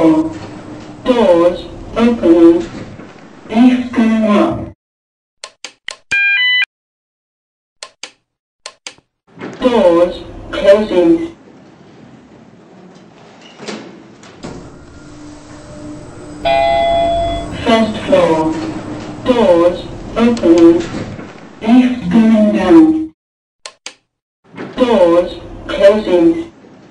floor. Doors opening. Lift going up. Doors closing. First floor. Doors opening. Lift going down. Doors closing.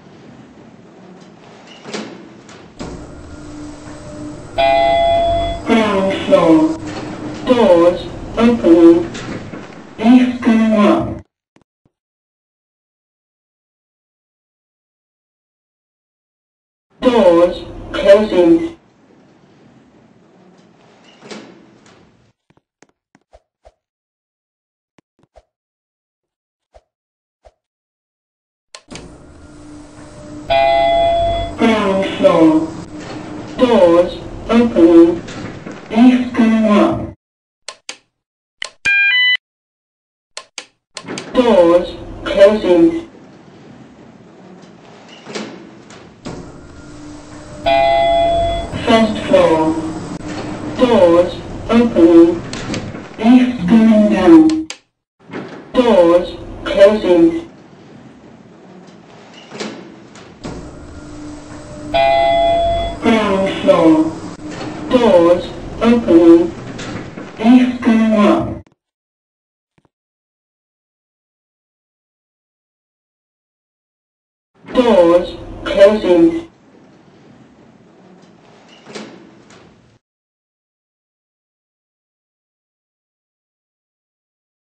Ground floor. Doors opening. Lift going up. Doors closing. Ground floor. Doors opening. Lift going up. Doors closing. First floor. Doors opening. Lift going down. Doors closing. Ground floor.